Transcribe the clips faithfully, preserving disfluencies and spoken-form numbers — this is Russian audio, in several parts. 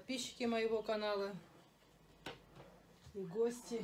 подписчики моего канала и гости.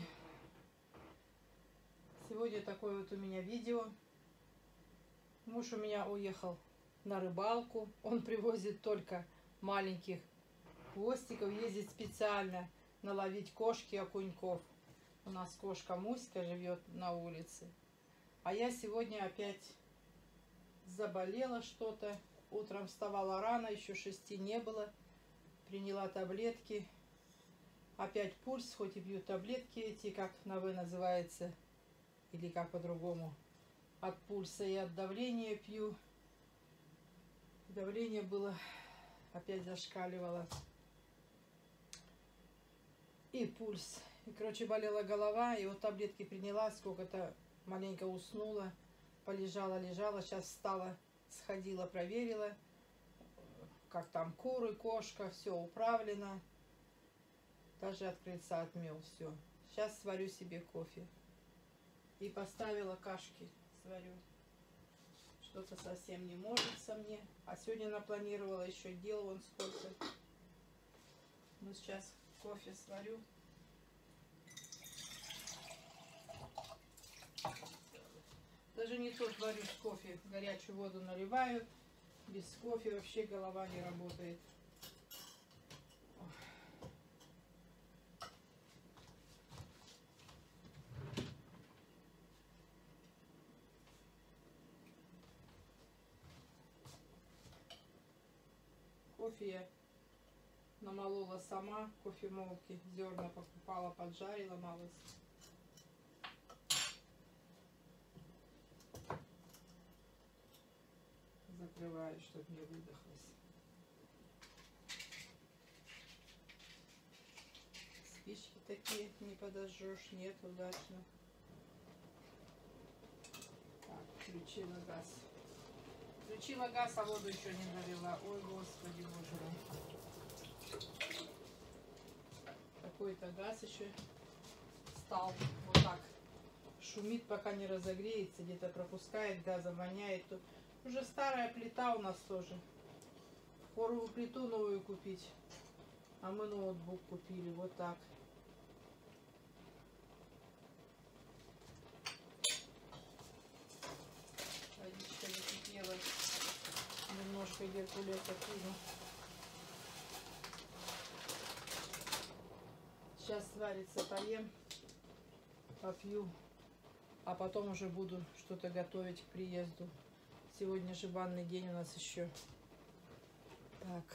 Сегодня такое вот у меня видео. Муж у меня уехал на рыбалку. Он привозит только маленьких хвостиков, ездит специально наловить кошки, окуньков. У нас кошка Муська живет на улице. А я сегодня опять заболела что-то. Утром вставала рано, еще шести не было. Приняла таблетки. Опять пульс, хоть и пью таблетки эти, как на «вы» называется, или как по-другому. От пульса и от давления пью. Давление было, опять зашкаливало. И пульс. И, короче, болела голова. И вот таблетки приняла, сколько-то маленько уснула. Полежала, лежала. Сейчас встала, сходила, проверила. Как там куры, кошка, все управлено. Даже от крыльца отмел все. Сейчас сварю себе кофе. И поставила кашки, сварю. Что-то совсем не может со мне. А сегодня напланировала еще дел вон сколько. Ну, сейчас кофе сварю. Даже не то варю с кофе. Горячую воду наливаю. Без кофе вообще голова не работает. Кофе я намолола сама, кофемолки, зерна покупала, поджарила малость. Закрываю, чтобы не выдохлось. Спички такие не подожжешь, нет, удачно. Так, включила газ. Включила газ, а воду еще не налила. Ой, господи, боже мой. Какой-то газ еще стал вот так. Шумит, пока не разогреется, где-то пропускает газом, воняет. Тут уже старая плита у нас тоже. Пору плиту новую купить. А мы ноутбук купили. Вот так. Водичка закипела. Немножко геркулеса пью. Сейчас сварится, поем, попью. А потом уже буду что-то готовить к приезду. Сегодня же банный день у нас еще. Так.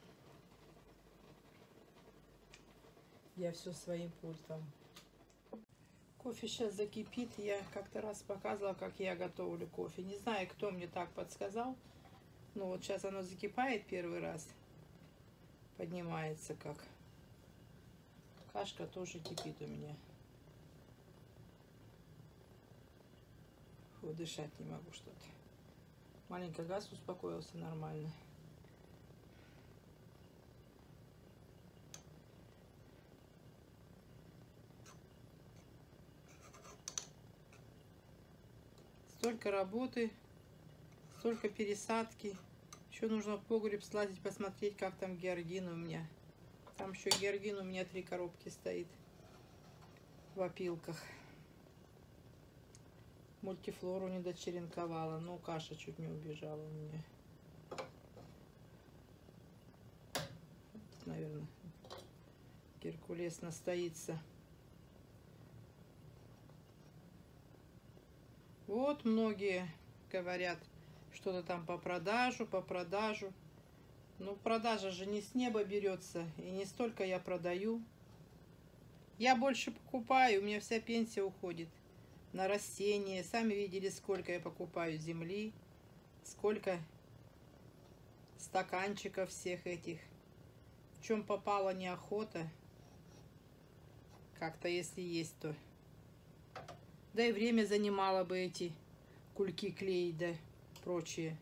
Я все своим пультом. Кофе сейчас закипит. Я как-то раз показывала, как я готовлю кофе. Не знаю, кто мне так подсказал. Но вот сейчас оно закипает первый раз. Поднимается как. Кашка тоже кипит у меня. Фу, дышать не могу что-то. Маленько газ успокоился нормально. Столько работы, столько пересадки. Еще нужно в погреб слазить, посмотреть, как там георгин у меня. Там еще георгин у меня три коробки стоит в опилках. Мультифлору не дочеренковала, но каша чуть не убежала у меня. Наверное, геркулес настоится. Вот многие говорят, что-то там по продажу, по продажу. Но продажа же не с неба берется, и не столько я продаю. Я больше покупаю, у меня вся пенсия уходит на растения. Сами видели, сколько я покупаю земли, сколько стаканчиков всех этих. В чем попала неохота. Как-то если есть, то. Да и время занимало бы эти кульки клеить, да прочее.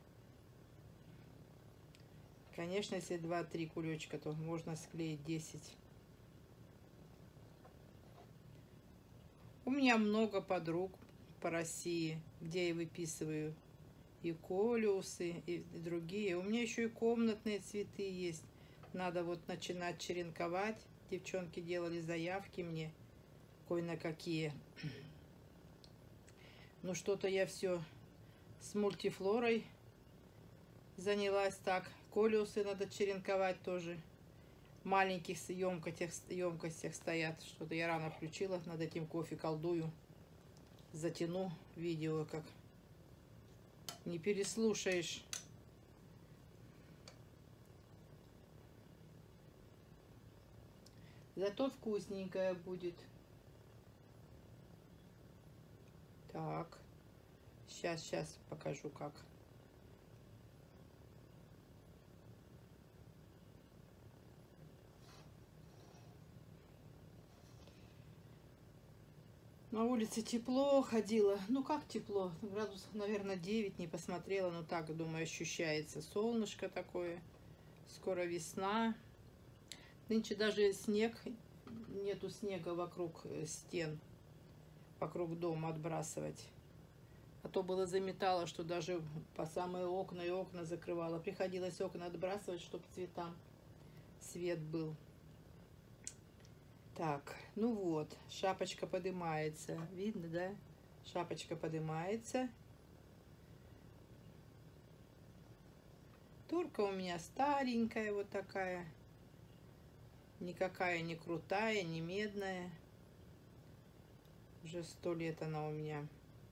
Конечно, если два-три кулечка, то можно склеить десять. У меня много подруг по России, где я выписываю и колиусы, и другие. У меня еще и комнатные цветы есть. Надо вот начинать черенковать. Девчонки делали заявки мне кое на какие. Ну что-то я все с мультифлорой занялась. Так, колиусы надо черенковать тоже. В маленьких емкостях, емкостях стоят. Что-то я рано включила. Над этим кофе колдую. Затяну видео, как не переслушаешь. Зато вкусненькая будет. Так. Сейчас, сейчас покажу, как. На улице тепло, ходила. Ну как тепло? Градусов, наверное, девять, не посмотрела. Но так, думаю, ощущается. Солнышко такое. Скоро весна. Нынче даже снег. Нету снега вокруг стен. Вокруг дома отбрасывать. А то было заметало, что даже по самые окна и окна закрывала. Приходилось окна отбрасывать, чтобы цветам свет был. Так, ну вот, шапочка поднимается. Видно, да? Шапочка поднимается. Турка у меня старенькая вот такая. Никакая не крутая, не медная. Уже сто лет она у меня.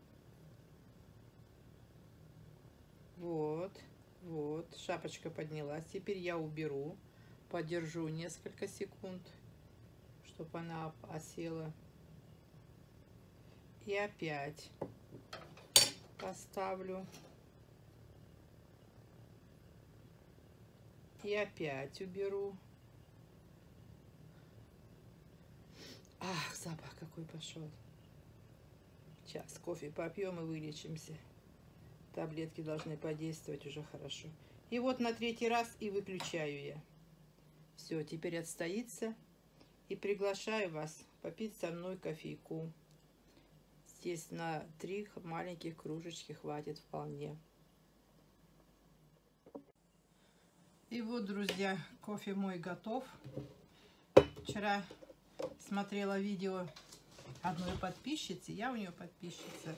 Вот, вот, шапочка поднялась. Теперь я уберу, подержу несколько секунд, чтобы она осела. И опять поставлю. И опять уберу. Ах, запах какой пошел. Сейчас кофе попьем и вылечимся. Таблетки должны подействовать уже хорошо. И вот на третий раз и выключаю я. Все, теперь отстоится. И приглашаю вас попить со мной кофейку. Здесь на три маленьких кружечки хватит вполне. И вот, друзья, кофе мой готов. Вчера смотрела видео одной подписчицы. Я у нее подписчица.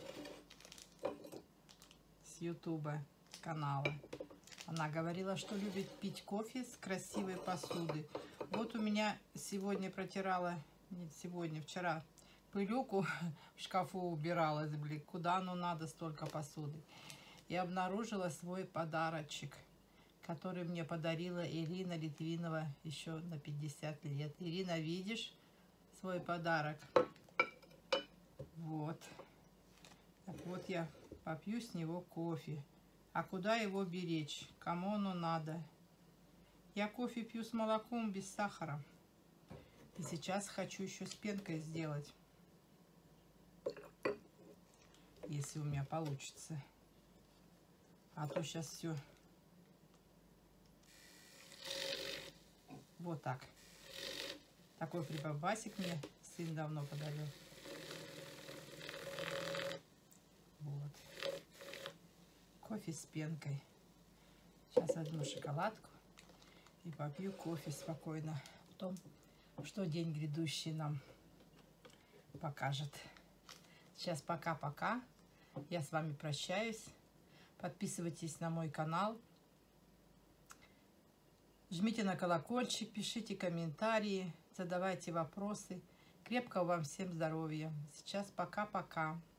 Ютуба канала. Она говорила, что любит пить кофе с красивой посуды. Вот у меня сегодня протирала, не сегодня, вчера пылюку в шкафу убирала, блин, куда оно надо столько посуды. И обнаружила свой подарочек, который мне подарила Ирина Литвинова еще на пятьдесят лет. Ирина, видишь свой подарок? Вот. Так вот я попью с него кофе. А куда его беречь? Кому оно надо? Я кофе пью с молоком, без сахара. И сейчас хочу еще с пенкой сделать. Если у меня получится. А то сейчас все. Вот так. Такой прибамбасик мне сын давно подарил. Вот. Кофе с пенкой. Сейчас одну шоколадку и попью кофе спокойно. В том, что день грядущий нам покажет. Сейчас пока-пока. Я с вами прощаюсь. Подписывайтесь на мой канал. Жмите на колокольчик, пишите комментарии, задавайте вопросы. Крепкого вам всем здоровья. Сейчас пока-пока.